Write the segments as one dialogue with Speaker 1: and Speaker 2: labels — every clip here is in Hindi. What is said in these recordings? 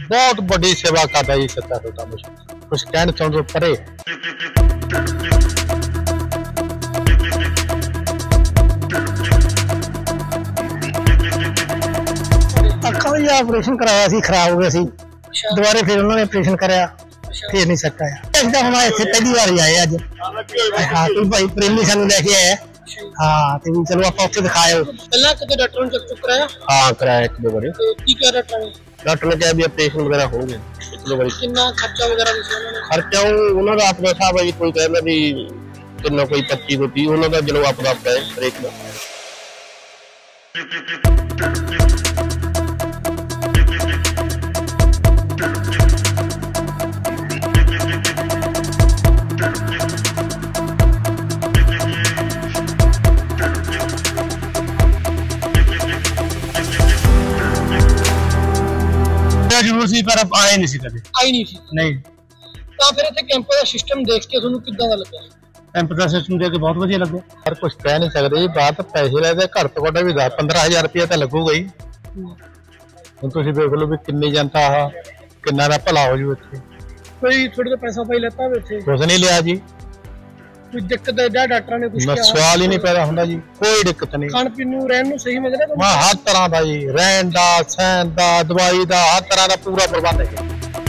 Speaker 1: बहुत बड़ी सेवा करता जी सत्ता कुछ कहना चाहते परे।
Speaker 2: अखा भी ऑपरेशन कराया सी, खराब हो गया सी, दोबारा फिर उन्होंने ऑपरेशन कराया, फिर नहीं सकता है। हम इतने पहली बार आए अज। हाँ कोई भाई प्रेमी सानू लेके आया। हाँ तो चलो आप उत्थे दिखाए।
Speaker 3: पहला कितने डॉक्टर ने चेक कराया?
Speaker 1: हाँ कराया एक दो बार।
Speaker 3: की क्या
Speaker 1: डॉक्टर ने कहा भी ऑपरेशन वगैरह हो गए एक दो बार।
Speaker 3: कितना खर्चा वगैरह
Speaker 1: खर्चा उन्होंने अपना साहब है, कोई कहना भी कितना कोई 25 तो 30 उन्होंने चलो अपना है हर एक का।
Speaker 2: जरूर सी पर आए नहीं सी कदे।
Speaker 3: आई नहीं सी
Speaker 2: नहीं
Speaker 3: ਤਾਂ ਫਿਰ ਇੱਥੇ ਕੈਂਪ ਦਾ ਸਿਸਟਮ ਦੇਖ ਕੇ ਤੁਹਾਨੂੰ ਕਿੱਦਾਂ ਦਾ ਲੱਗਾ?
Speaker 2: कैंप का सिस्टम देख के बहुत बढ़िया लगे।
Speaker 1: हर कुछ कह नहीं सकते जी, बात पैसे लेते घर तो घट भी 10-15 हज़ार रुपया तो लगूगा ही। ਹੁਣ ਤੁਸੀਂ ਦੇਖ ਲਓ ਵੀ ਕਿੰਨੀ ਜਨਤਾ ਆ, ਕਿੰਨਾ ਦਾ ਭਲਾ ਹੋ ਜੂ ਇੱਥੇ।
Speaker 3: ਕੋਈ ਥੋੜਾ ਜਿਹਾ ਪੈਸਾ ਪਾਈ ਲੈਤਾ ਹੋਵੇ ਇੱਥੇ?
Speaker 1: ਕੁਛ ਨਹੀਂ ਲਿਆ ਜੀ।
Speaker 3: ਕੋਈ ਦਿੱਕਤ ਹੈ ਜਾਂ ਡਾਕਟਰਾਂ ਨੇ ਕੁਝ
Speaker 1: ਕਿਹਾ? ਸਵਾਲ ਹੀ ਨਹੀਂ ਪੈਦਾ ਹੁੰਦਾ ਜੀ, ਕੋਈ ਦਿੱਕਤ ਨਹੀਂ।
Speaker 3: ਖਾਣ ਪੀਣ ਨੂੰ ਰਹਿਣ ਨੂੰ ਸਹੀ ਮਿਲ ਰਿਹਾ ਤੁਹਾਨੂੰ?
Speaker 1: ਹਰ ਤਰ੍ਹਾਂ ਦਾ ਜੀ, ਰਹਿਣ ਦਾ, ਸਹਿਣ ਦਾ, ਦਵਾਈ ਦਾ, ਹਰ ਤਰ੍ਹਾਂ ਦਾ ਪੂਰਾ ਪ੍ਰਬੰਧ ਹੈ।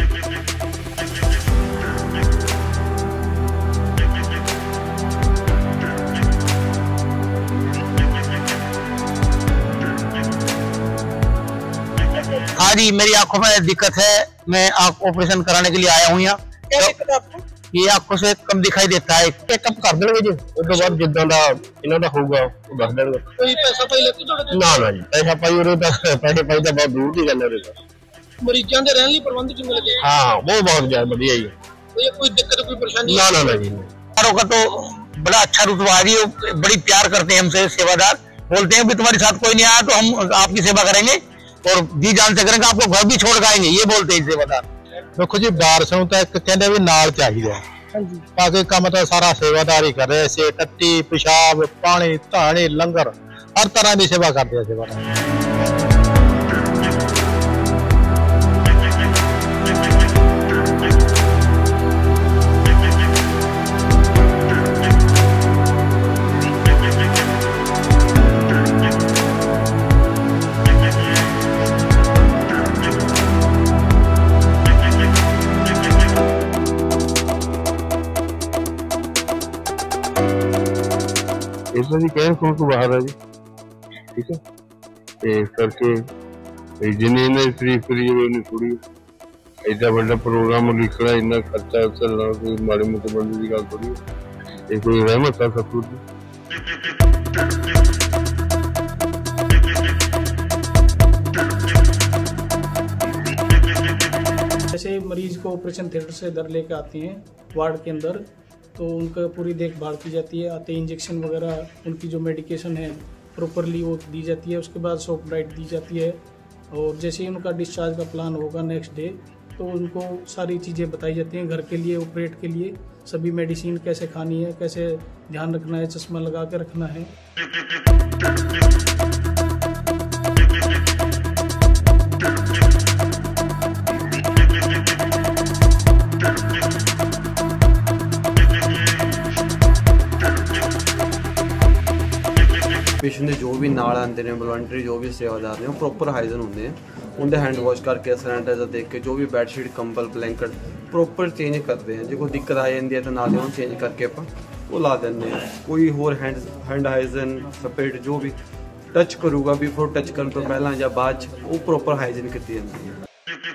Speaker 2: हाँ जी मेरी आंखों में दिक्कत है, मैं आंख ऑपरेशन कराने के लिए आया हूँ यहाँ।
Speaker 3: क्या दिक्कत है आपको?
Speaker 2: ये आंखों से कम दिखाई देता है।
Speaker 1: चेकअप कर देंगे जी, उसके बाद जिद्दां दा इन्हां दा होगा वो दस देंगे।
Speaker 3: कोई पैसा पाई लेते थोड़े?
Speaker 1: ना ना जी पैसा पाई उरे पैसे पाई तो बहुत दूर की गल है।
Speaker 3: ਮਰੀਜ਼ਾਂ ਦੇ ਰਹਿਣ ਲਈ ਪ੍ਰਬੰਧ ਕਿਵੇਂ ਲੱਗੇ?
Speaker 1: हाँ वो बहुत ज्यादा बढ़िया जी।
Speaker 3: कोई दिक्कत कोई परेशानी?
Speaker 1: ना ना ना जी।
Speaker 2: का तो बड़ा अच्छा रुतबा है, बड़ी प्यार करते हैं हमसे, सेवादार बोलते हैं भी तुम्हारे साथ कोई नहीं आया तो हम आपकी सेवा करेंगे और जी जान से करेंगे, आपको घर भी छोड़ के आएंगे, ये बोलते हैं सेवादार।
Speaker 1: देखो जी वारस नूं तां इक कहंदे भी नाल चाहिदा, बाकी काम तो सारा सेवादार ही कर रहे से टट्टी पेशाब पानी धानी लंगर हर तरह की सेवा करते हैं सेवादार। इतना जी कह रहा तो बाहर है जी, ठीक है तो इस करके जिन्हें इन्हें शरीफ करिए थोड़ी एडा बड़ा प्रोग्राम लिखना इन्ना खर्चा चलना कोई माड़ी मोटी बंदी की गल थोड़ी है, कोई रहमत है सतगुर की।
Speaker 4: जैसे मरीज को ऑपरेशन थिएटर से इधर लेके आते हैं वार्ड के अंदर, तो उनका पूरी देखभाल की जाती है। आते इंजेक्शन वगैरह उनकी जो मेडिकेशन है प्रॉपरली वो दी जाती है, उसके बाद सॉफ्ट डाइट दी जाती है। और जैसे ही उनका डिस्चार्ज का प्लान होगा नेक्स्ट डे, तो उनको सारी चीज़ें बताई जाती हैं घर के लिए, ऑपरेट के लिए सभी मेडिसिन कैसे खानी है, कैसे ध्यान रखना है, चश्मा लगा के रखना है।
Speaker 5: पेशेंट जो भी नाल आते हैं वॉलंटरी जो भी सेवादार ने प्रॉपर हाइजन होंगे हैं, उनके हैंड वॉश करके सैनिटाइजर देख के जो भी बैडशीट कंबल ब्लैंकेट प्रॉपर चेंज करते हैं। जो कोई दिक्कत आ जाती है तो नाल ही चेंज करके आप वो ला देंगे। कोई होर हैंड हाइजन सपरेट जो भी टच करूगा बिफोर टच करने तो पहला या बाद वो प्रॉपर हाइजन की जाती है।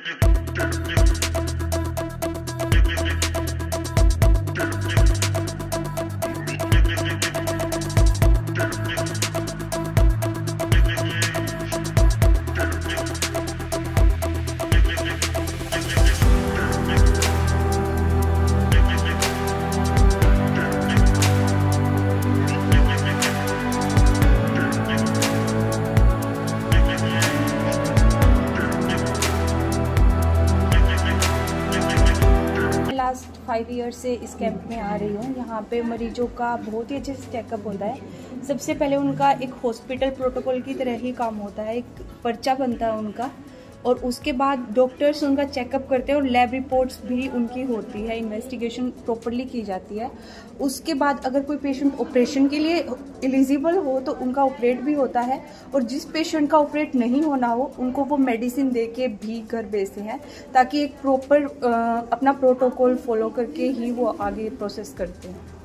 Speaker 6: लास्ट 5 ईयर से इस कैंप में आ रही हूँ। यहाँ पे मरीजों का बहुत ही अच्छे से चेकअप होता है। सबसे पहले उनका एक हॉस्पिटल प्रोटोकॉल की तरह ही काम होता है, एक पर्चा बनता है उनका, और उसके बाद डॉक्टर्स उनका चेकअप करते हैं और लैब रिपोर्ट्स भी उनकी होती है, इन्वेस्टिगेशन प्रॉपरली की जाती है। उसके बाद अगर कोई पेशेंट ऑपरेशन के लिए एलिजिबल हो तो उनका ऑपरेट भी होता है, और जिस पेशेंट का ऑपरेट नहीं होना हो उनको वो मेडिसिन दे के भी घर भेजते हैं, ताकि एक प्रॉपर अपना प्रोटोकॉल फॉलो करके ही वो आगे प्रोसेस करते हैं।